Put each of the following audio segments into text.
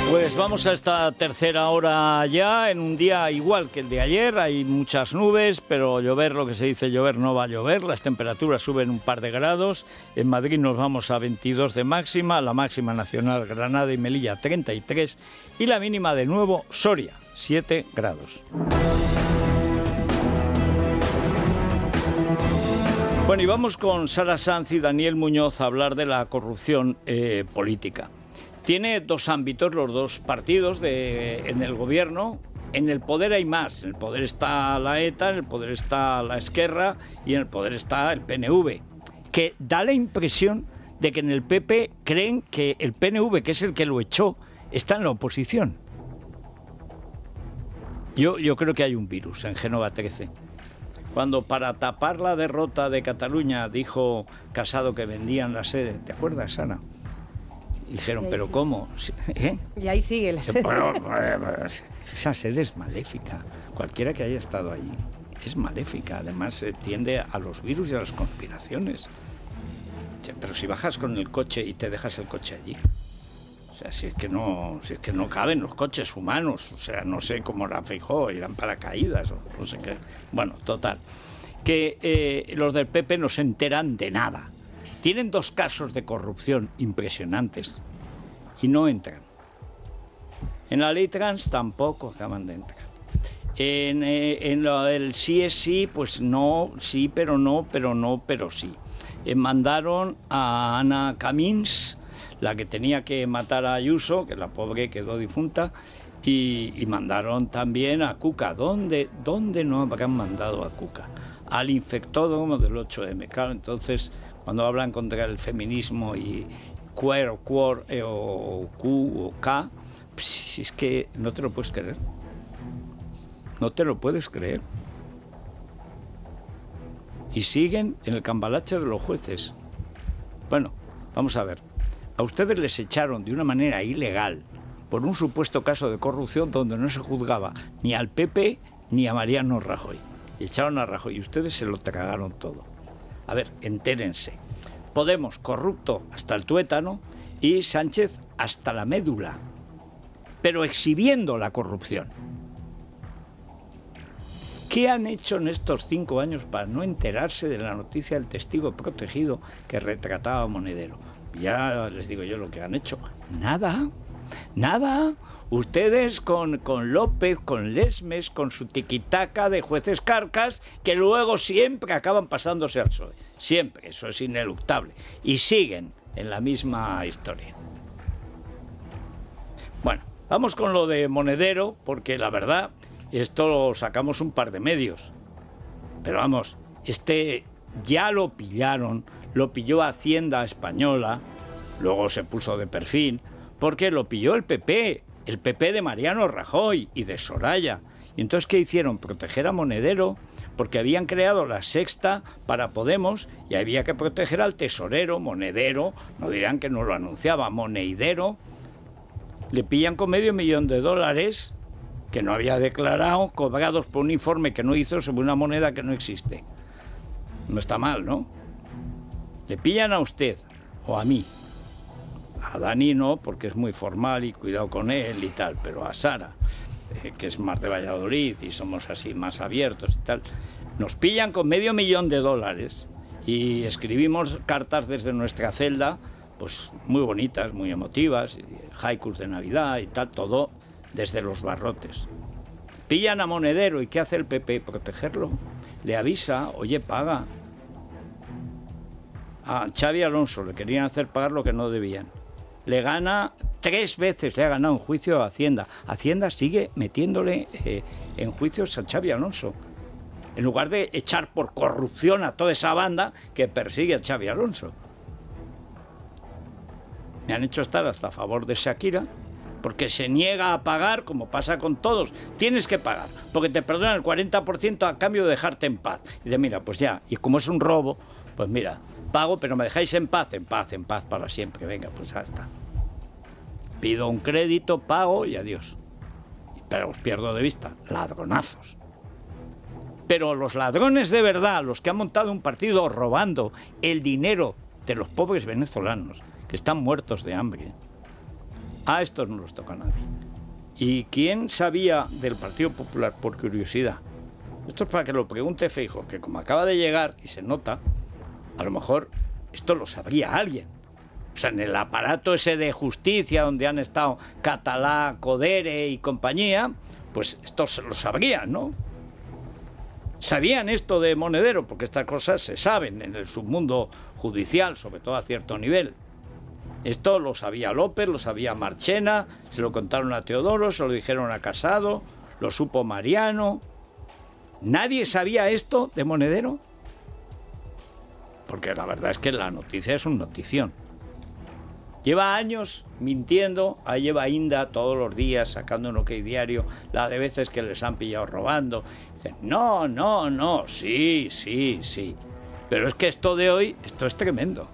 Pues vamos a esta tercera hora ya, en un día igual que el de ayer. Hay muchas nubes, pero llover, lo que se dice llover, no va a llover. Las temperaturas suben un par de grados. En Madrid nos vamos a 22 de máxima, la máxima nacional Granada y Melilla 33 y la mínima de nuevo Soria 7 grados. Bueno, y vamos con Sara Sanz y Daniel Muñoz a hablar de la corrupción política. Tiene dos ámbitos los dos partidos en el gobierno. En el poder hay más. En el poder está la ETA, en el poder está la Esquerra y en el poder está el PNV. Que da la impresión de que en el PP creen que el PNV, que es el que lo echó, está en la oposición. Yo creo que hay un virus en Génova 13. Cuando para tapar la derrota de Cataluña dijo Casado que vendían la sede. ¿Te acuerdas, Ana? Y dijeron, ¿pero cómo? ¿Eh? Y ahí sigue la sede. Bueno, esa sede es maléfica. Cualquiera que haya estado allí es maléfica. Además, tiende a los virus y a las conspiraciones. Pero si bajas con el coche y te dejas el coche allí. O sea, si es que no caben los coches humanos. O sea, no sé cómo era Feijóo, irán paracaídas o no sé qué. Bueno, total. Que los del PP no se enteran de nada. Tienen dos casos de corrupción impresionantes y no entran. En la ley trans tampoco acaban de entrar. En lo del sí es sí, pues no, sí, pero no, pero no, pero sí. Mandaron a Ana Camins, la que tenía que matar a Ayuso, que la pobre quedó difunta, y mandaron también a Cuca. ¿Dónde no habrán mandado a Cuca? Al infectódromo del 8M. Claro, entonces, cuando hablan contra el feminismo y queer o queer o Q o K, pues es que no te lo puedes creer. No te lo puedes creer. Y siguen en el cambalache de los jueces. Bueno, vamos a ver. A ustedes les echaron de una manera ilegal por un supuesto caso de corrupción donde no se juzgaba ni al PP ni a Mariano Rajoy. Y echaron a Rajoy y ustedes se lo tragaron todo. A ver, entérense. Podemos, corrupto hasta el tuétano, y Sánchez hasta la médula, pero exhibiendo la corrupción. ¿Qué han hecho en estos 5 años para no enterarse de la noticia del testigo protegido que retrataba a Monedero? Ya les digo yo lo que han hecho. Nada, nada. Ustedes con López, con Lesmes, con su tiquitaca de jueces carcas, que luego siempre acaban pasándose al PSOE. Siempre, eso es ineluctable. Y siguen en la misma historia. Bueno, vamos con lo de Monedero, porque la verdad, esto lo sacamos un par de medios. Pero vamos, ya lo pillaron, lo pilló Hacienda Española, luego se puso de perfil, porque lo pilló el PP de Mariano Rajoy y de Soraya. Y entonces, ¿qué hicieron? Proteger a Monedero, porque habían creado la Sexta para Podemos y había que proteger al tesorero, Monedero, no dirán que no lo anunciaba, Moneidero. Le pillan con $500,000 que no había declarado, cobrados por un informe que no hizo sobre una moneda que no existe. No está mal, ¿no? Le pillan a usted o a mí. A Dani no, porque es muy formal y cuidado con él y tal, pero a Sara, que es más de Valladolid y somos así más abiertos y tal, nos pillan con $500,000 y escribimos cartas desde nuestra celda, pues muy bonitas, muy emotivas, haikus de Navidad y tal, todo desde los barrotes. Pillan a Monedero y ¿qué hace el PP? Protegerlo. Le avisa, oye, paga. A Xavi Alonso le querían hacer pagar lo que no debían. Le gana 3 veces, le ha ganado en juicio a Hacienda. Hacienda sigue metiéndole en juicios a Xavi Alonso, en lugar de echar por corrupción a toda esa banda que persigue a Xavi Alonso. Me han hecho estar hasta a favor de Shakira, porque se niega a pagar, como pasa con todos. Tienes que pagar, porque te perdonan el 40% a cambio de dejarte en paz. Y de mira, pues ya, y como es un robo, pues mira, pago, pero me dejáis en paz para siempre. Venga, pues ya está. Pido un crédito, pago y adiós. Pero os pierdo de vista, ladronazos. Pero los ladrones de verdad, los que han montado un partido robando el dinero de los pobres venezolanos, que están muertos de hambre, A estos no los toca a nadie. ¿Y quién sabía del Partido Popular, por curiosidad? Esto es para que lo pregunte Feijóo, que como acaba de llegar y se nota, a lo mejor esto lo sabría alguien. O sea, en el aparato ese de justicia donde han estado Catalá, Codere y compañía, pues esto se lo sabrían, ¿no? Sabían esto de Monedero, porque estas cosas se saben en el submundo judicial, sobre todo a cierto nivel. Esto lo sabía López, lo sabía Marchena, se lo contaron a Teodoro, se lo dijeron a Casado, lo supo Mariano. ¿Nadie sabía esto de Monedero? Porque la verdad es que la noticia es una notición. Lleva años mintiendo, ahí lleva Inda todos los días sacando un OK Diario, la de veces que les han pillado robando. Dicen, no, sí. Pero es que esto de hoy, esto es tremendo.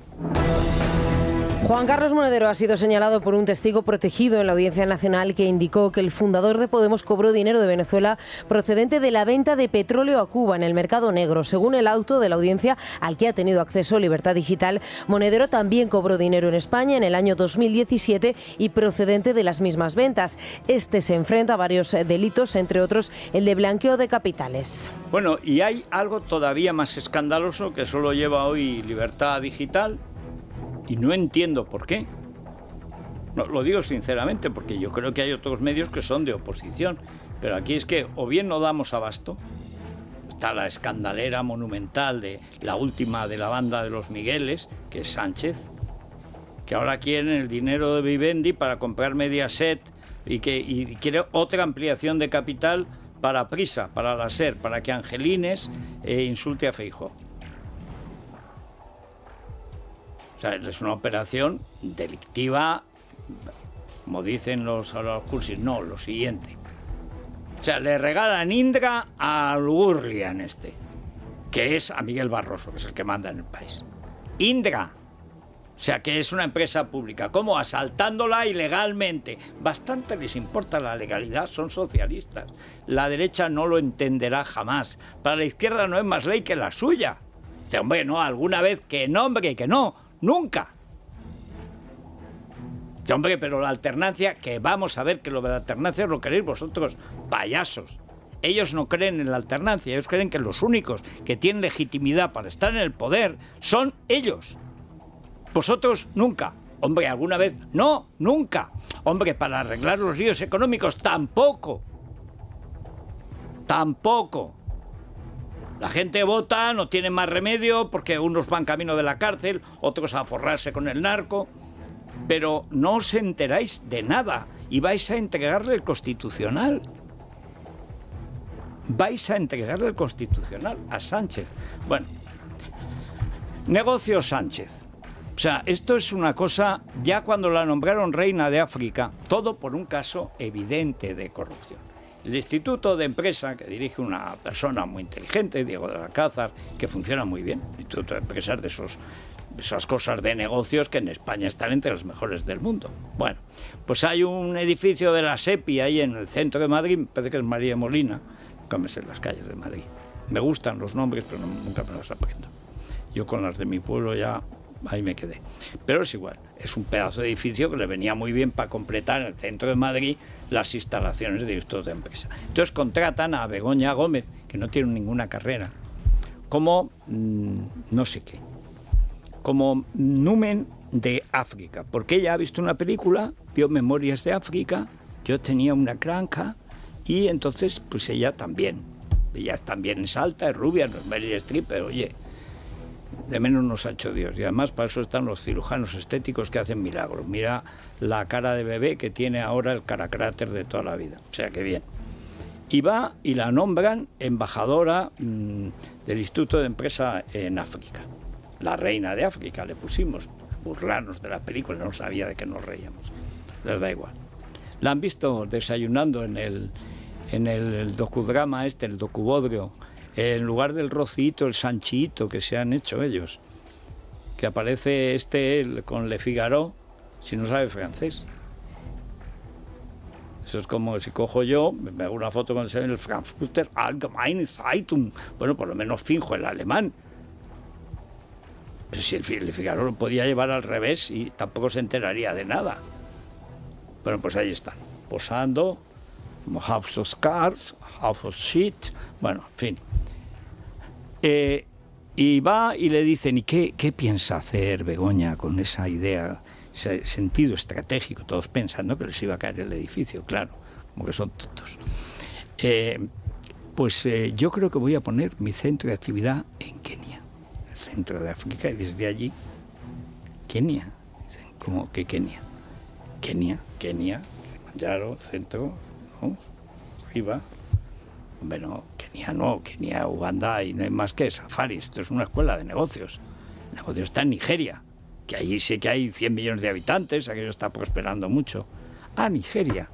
Juan Carlos Monedero ha sido señalado por un testigo protegido en la Audiencia Nacional que indicó que el fundador de Podemos cobró dinero de Venezuela procedente de la venta de petróleo a Cuba en el mercado negro. Según el auto de la audiencia al que ha tenido acceso Libertad Digital, Monedero también cobró dinero en España en el año 2017 y procedente de las mismas ventas. Este se enfrenta a varios delitos, entre otros el de blanqueo de capitales. Bueno, y hay algo todavía más escandaloso que solo lleva hoy Libertad Digital. Y no entiendo por qué. No, lo digo sinceramente, porque yo creo que hay otros medios que son de oposición. Pero aquí es que o bien no damos abasto. Está la escandalera monumental de la última de la banda de los Migueles, que es Sánchez, que ahora quieren el dinero de Vivendi para comprar Mediaset y quiere otra ampliación de capital para Prisa, para la SER, para que Angelines insulte a Feijóo. O sea, es una operación delictiva, como dicen los cursis. No, lo siguiente. O sea, le regalan Indra a Gurlian que es a Miguel Barroso, que es el que manda en el país. Indra. O sea, que es una empresa pública. ¿Cómo? Asaltándola ilegalmente. Bastante les importa la legalidad, son socialistas. La derecha no lo entenderá jamás. Para la izquierda no es más ley que la suya. Dice, hombre, no, alguna vez que no, hombre, que no. Nunca. Hombre, pero la alternancia, que vamos a ver que lo de la alternancia lo queréis vosotros, payasos. Ellos no creen en la alternancia, ellos creen que los únicos que tienen legitimidad para estar en el poder son ellos. Vosotros nunca. Hombre, ¿alguna vez? No, nunca. Hombre, para arreglar los líos económicos, tampoco. Tampoco. La gente vota, no tiene más remedio, porque unos van camino de la cárcel, otros a forrarse con el narco, pero no os enteráis de nada y vais a entregarle el Constitucional. Vais a entregarle el Constitucional a Sánchez. Bueno, negocio Sánchez. O sea, esto es una cosa, ya cuando la nombraron reina de África, todo por un caso evidente de corrupción. El Instituto de Empresa, que dirige una persona muy inteligente, Diego de Alcázar, que funciona muy bien, el Instituto de Empresas de esas cosas de negocios que en España están entre los mejores del mundo. Bueno, pues hay un edificio de la SEPI ahí en el centro de Madrid, me parece que es María Molina, nunca me sé las calles de Madrid. Me gustan los nombres, pero nunca me los aprendo. Yo con las de mi pueblo ya ahí me quedé. Pero es igual, es un pedazo de edificio que le venía muy bien para completar en el centro de Madrid las instalaciones de institutos de empresa. Entonces contratan a Begoña Gómez, que no tiene ninguna carrera, como no sé qué, como numen de África, porque ella ha visto una película, vio Memorias de África, yo tenía una granja, y entonces pues ella también es alta, es rubia, no es Meryl Streep, pero oye, de menos nos ha hecho Dios. Y además para eso están los cirujanos estéticos que hacen milagros. Mira la cara de bebé que tiene ahora el caracráter de toda la vida. O sea que bien. Y va y la nombran embajadora del Instituto de Empresa en África. La reina de África le pusimos. Burlarnos de la película, no sabía de qué nos reíamos. Les da igual. La han visto desayunando en el docudrama el docubodrio. En lugar del Rocito, el Sanchito que se han hecho ellos, que aparece con Le Figaro, si no sabe francés. Eso es como si cojo yo, me hago una foto con el Frankfurter Allgemeine Zeitung, bueno, por lo menos finjo el alemán. Pero si el Le Figaro lo podía llevar al revés y tampoco se enteraría de nada. Bueno, pues ahí están, posando, como House of Cards, House of Shit, bueno, en fin. Y va y le dicen, ¿y qué piensa hacer Begoña con esa idea, ese sentido estratégico? Todos pensando que les iba a caer el edificio, claro, como que son tontos. Yo creo que voy a poner mi centro de actividad en Kenia, el centro de África, y desde allí, Kenia. Dicen, ¿cómo que Kenia? Kenia, Kilimanjaro, centro, ¿no? Arriba. Bueno, Kenia no, Kenia, Uganda, y no hay más que safaris. Esto es una escuela de negocios. El negocio está en Nigeria, que allí sí que hay 100 millones de habitantes, aquello está prosperando mucho. Ah, Nigeria,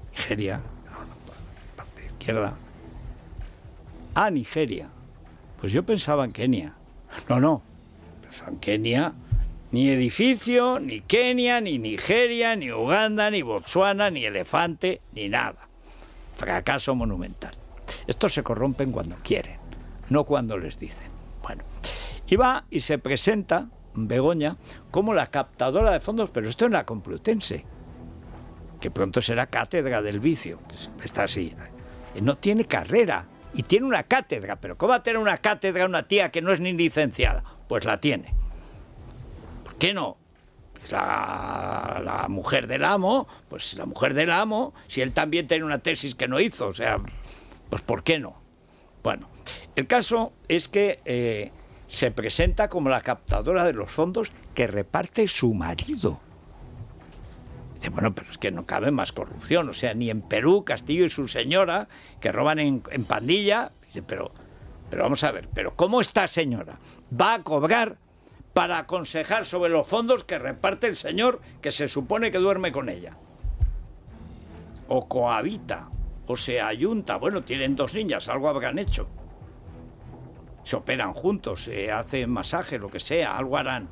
parte izquierda. Ah, Nigeria. Pues yo pensaba en Kenia. No, pensaba en Kenia. Ni edificio, ni Kenia, ni Nigeria, ni Uganda, ni Botsuana, ni elefante, ni nada. Fracaso monumental. Estos se corrompen cuando quieren, no cuando les dicen. Bueno, y va y se presenta Begoña como la captadora de fondos, pero esto en la Complutense, que pronto será cátedra del vicio. Está así. No tiene carrera y tiene una cátedra, pero ¿cómo va a tener una cátedra una tía que no es ni licenciada? Pues la tiene. ¿Por qué no? Es la mujer del amo, pues la mujer del amo, si él también tiene una tesis que no hizo, o sea, pues ¿por qué no? Bueno, el caso es que se presenta como la captadora de los fondos que reparte su marido. Dice, bueno, pero es que no cabe más corrupción, o sea, ni en Perú, Castillo y su señora, que roban en pandilla. Dice, pero vamos a ver, pero ¿cómo esta señora va a cobrar para aconsejar sobre los fondos que reparte el señor que se supone que duerme con ella? O cohabita, o se ayunta, bueno, tienen 2 niñas, algo habrán hecho. Se operan juntos, se hacen masaje, lo que sea, algo harán.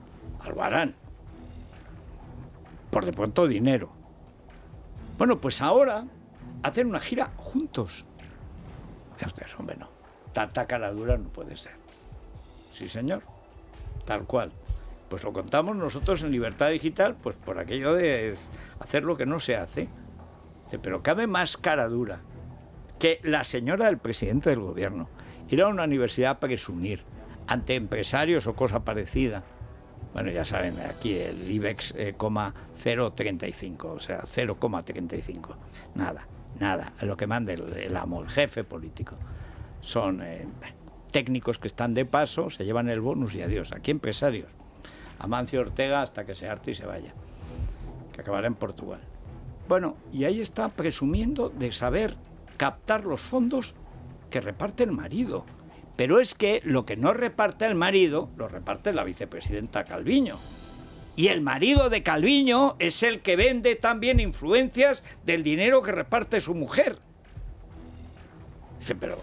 Por de pronto dinero. Bueno, pues ahora hacen una gira juntos. Ya ustedes, hombre, no. Tanta cara dura no puede ser. Sí, señor. Tal cual. Pues lo contamos nosotros en Libertad Digital, pues por aquello de hacer lo que no se hace. Pero cabe más cara dura que la señora del presidente del gobierno ir a una universidad a presumir ante empresarios o cosa parecida. Bueno, ya saben, aquí el IBEX, 0,35, o sea, 0,35. Nada, a lo que mande el amo, el jefe político. Son técnicos que están de paso, se llevan el bonus y adiós. Aquí empresarios. Amancio Ortega hasta que se harte y se vaya, que acabará en Portugal. Bueno, y ahí está presumiendo de saber captar los fondos que reparte el marido. Pero es que lo que no reparte el marido, lo reparte la vicepresidenta Calviño. Y el marido de Calviño es el que vende también influencias del dinero que reparte su mujer. Dice, pero...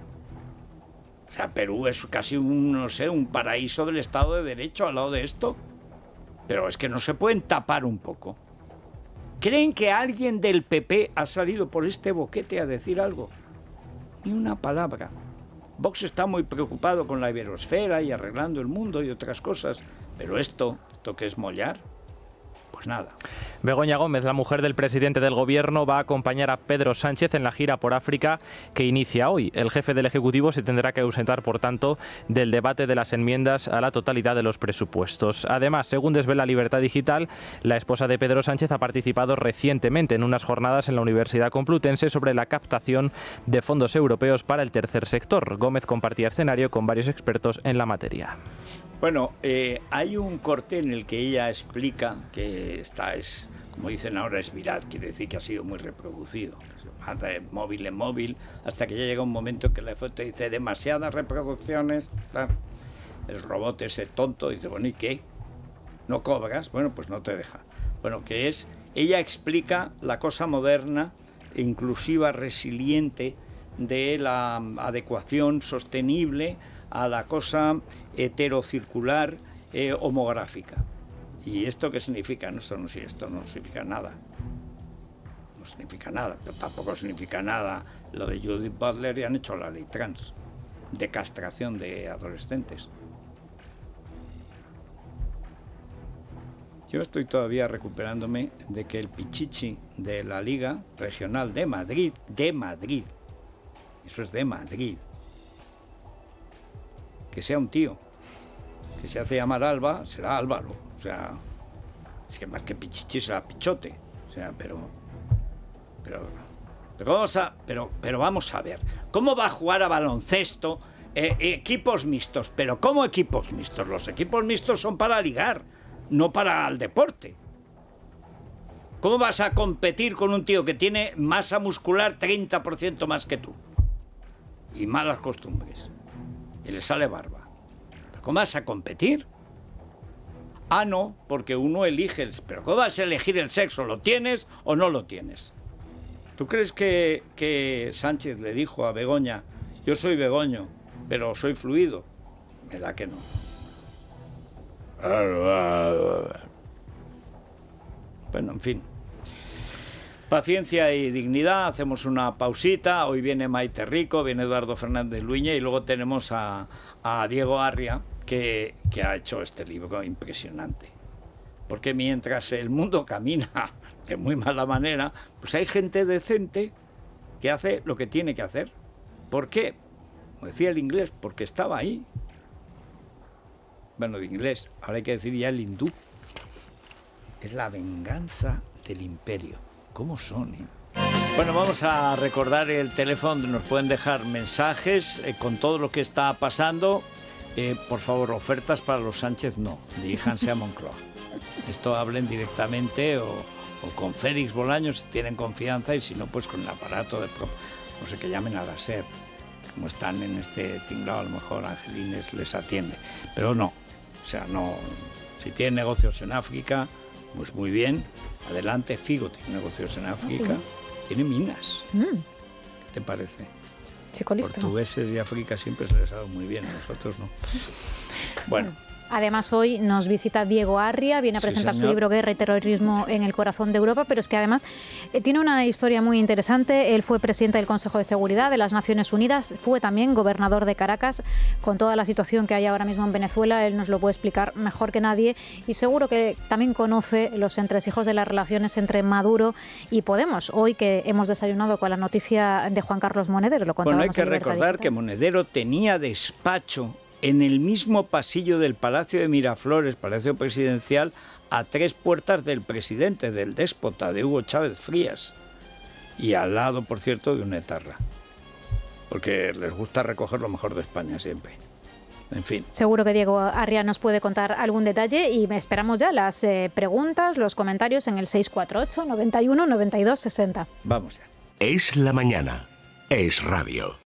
O sea, Perú es casi un paraíso del Estado de Derecho al lado de esto. Pero es que no se pueden tapar un poco. ¿Creen que alguien del PP ha salido por este boquete a decir algo? Ni una palabra. Vox está muy preocupado con la iberosfera y arreglando el mundo y otras cosas, pero esto que es mollar, pues nada. Begoña Gómez, la mujer del presidente del gobierno, va a acompañar a Pedro Sánchez en la gira por África que inicia hoy. El jefe del Ejecutivo se tendrá que ausentar, por tanto, del debate de las enmiendas a la totalidad de los presupuestos. Además, según desvela Libertad Digital, la esposa de Pedro Sánchez ha participado recientemente en unas jornadas en la Universidad Complutense sobre la captación de fondos europeos para el tercer sector. Gómez compartía escenario con varios expertos en la materia. Bueno, hay un corte en el que ella explica que como dicen ahora, es viral, quiere decir que ha sido muy reproducido. Anda de móvil en móvil, hasta que ya llega un momento en que la foto dice demasiadas reproducciones. El robot ese tonto dice, bueno, ¿y qué? ¿No cobras? Bueno, pues no te deja. Bueno, que es, ella explica la cosa moderna, inclusiva, resiliente, de la adecuación sostenible a la cosa heterocircular homográfica. ¿Y esto qué significa? No, esto no significa nada. No significa nada, pero tampoco significa nada lo de Judith Butler y han hecho la ley trans de castración de adolescentes. Yo estoy todavía recuperándome de que el Pichichi de la Liga Regional de Madrid, eso es de Madrid, que sea un tío, que se hace llamar Alba, será Álvaro, o sea, es que más que Pichichi será Pichote, o sea, pero vamos a ver, ¿cómo va a jugar a baloncesto equipos mixtos? Pero ¿cómo equipos mixtos? Los equipos mixtos son para ligar, no para el deporte. ¿Cómo vas a competir con un tío que tiene masa muscular 30% más que tú? Y malas costumbres. Y le sale barba. ¿Pero cómo vas a competir? Ah, no, porque uno elige Pero ¿cómo vas a elegir el sexo? ¿Lo tienes o no lo tienes? ¿Tú crees que Sánchez le dijo a Begoña, yo soy Begoño, pero soy fluido? Me da que no. Bueno, en fin. Paciencia y dignidad, hacemos una pausita. Hoy viene Maite Rico, viene Eduardo Fernández Luña y luego tenemos a Diego Arria, que ha hecho este libro impresionante. Porque mientras el mundo camina de muy mala manera, pues hay gente decente que hace lo que tiene que hacer. ¿Por qué? Como decía el inglés, porque estaba ahí. Bueno, de inglés, ahora hay que decir ya el hindú. Es la venganza del imperio. ¿Cómo son, Bueno, vamos a recordar el teléfono donde nos pueden dejar mensajes con todo lo que está pasando. Por favor, ofertas para los Sánchez no, diríjanse a Moncloa. Esto hablen directamente o con Félix Bolaños si tienen confianza, y si no, pues con el aparato de no sé, que llamen a la SER. Como están en este tinglado, a lo mejor Angelines les atiende. Pero no, o sea, no. Si tienen negocios en África, pues muy bien, adelante. Figo tiene negocios en África, tiene minas. ¿Qué te parece? Chico listo. Portugueses y África siempre se les ha dado muy bien, a nosotros no. Bueno. Además, hoy nos visita Diego Arria, viene a presentar su libro Guerra y Terrorismo en el corazón de Europa, pero es que además tiene una historia muy interesante. Él fue presidente del Consejo de Seguridad de las Naciones Unidas, fue también gobernador de Caracas. Con toda la situación que hay ahora mismo en Venezuela, él nos lo puede explicar mejor que nadie, y seguro que también conoce los entresijos de las relaciones entre Maduro y Podemos. Hoy que hemos desayunado con la noticia de Juan Carlos Monedero, lo contábamos. Bueno, hay que recordar que Monedero tenía despacho en el mismo pasillo del Palacio de Miraflores, Palacio Presidencial, a 3 puertas del presidente, del déspota, de Hugo Chávez Frías. Y al lado, por cierto, de un etarra. Porque les gusta recoger lo mejor de España siempre. En fin. Seguro que Diego Arria nos puede contar algún detalle, y esperamos ya las preguntas, los comentarios en el 648 91 92 60. Vamos ya. Es la mañana. Es radio.